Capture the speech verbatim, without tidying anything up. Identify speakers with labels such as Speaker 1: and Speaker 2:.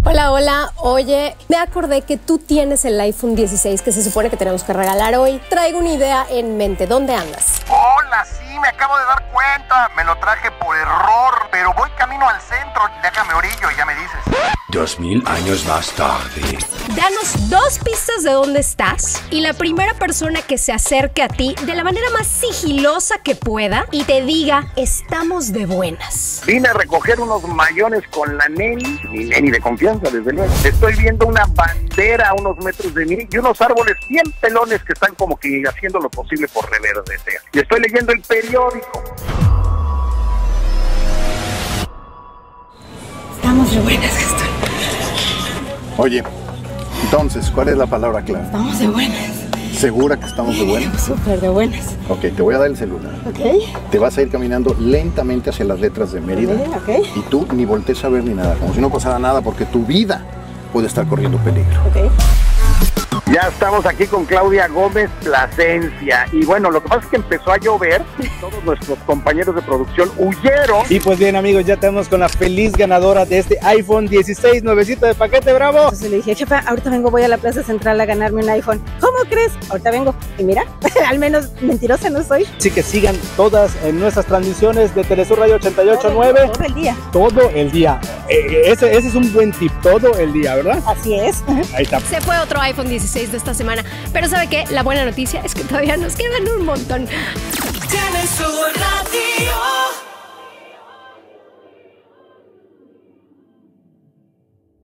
Speaker 1: Hola, hola. Oye, me acordé que tú tienes el iPhone dieciséis que se supone que tenemos que regalar hoy. Traigo una idea en mente. ¿Dónde andas?
Speaker 2: Hola, sí, me acabo de dar cuenta. Me lo traje por error, pero voy camino al centro. Déjame orillo y ya me dices.
Speaker 3: Dos mil años más tarde.
Speaker 1: Danos dos pistas de dónde estás y la primera persona que se acerque a ti de la manera más sigilosa que pueda y te diga, estamos de buenas.
Speaker 2: Vine a recoger unos mayones con la neni, mi neni de confianza, desde luego. Estoy viendo una bandera a unos metros de mí y unos árboles bien pelones que están como que haciendo lo posible por reverdecer. Y estoy leyendo el periódico.
Speaker 4: Estamos de buenas, Gastón.
Speaker 5: Oye, entonces, ¿cuál es la palabra clave?
Speaker 4: Estamos de buenas.
Speaker 5: ¿Segura que estamos de buenas?
Speaker 4: Súper de buenas.
Speaker 5: Ok, te voy a dar el celular.
Speaker 4: Ok.
Speaker 5: Te vas a ir caminando lentamente hacia las letras de Mérida.
Speaker 4: Ok, ok.
Speaker 5: Y tú ni voltees a ver ni nada, como si no pasara nada, porque tu vida puede estar corriendo peligro.
Speaker 4: Ok.
Speaker 2: Ya estamos aquí con Claudia Gómez Plasencia. Y bueno, lo que pasa es que empezó a llover. Todos nuestros compañeros de producción huyeron.
Speaker 6: Y pues bien, amigos, ya tenemos con la feliz ganadora de este iPhone dieciséis, nuevecito de paquete, bravo.
Speaker 4: Entonces le dije, jefa, ahorita vengo, voy a la Plaza Central a ganarme un iPhone. ¿Cómo crees? Ahorita vengo. Y mira, al menos mentirosa no soy.
Speaker 6: Así que sigan todas en nuestras transmisiones de Telesur Radio ochenta y ocho punto nueve.
Speaker 4: Todo el día.
Speaker 6: Todo el día. Eh, ese, ese es un buen tip, todo el día, ¿verdad?
Speaker 4: Así es.
Speaker 6: Ahí está.
Speaker 1: Se fue otro iPhone dieciséis de esta semana, pero ¿sabe qué? La buena noticia es que todavía nos quedan un montón.
Speaker 7: Telesur Radio.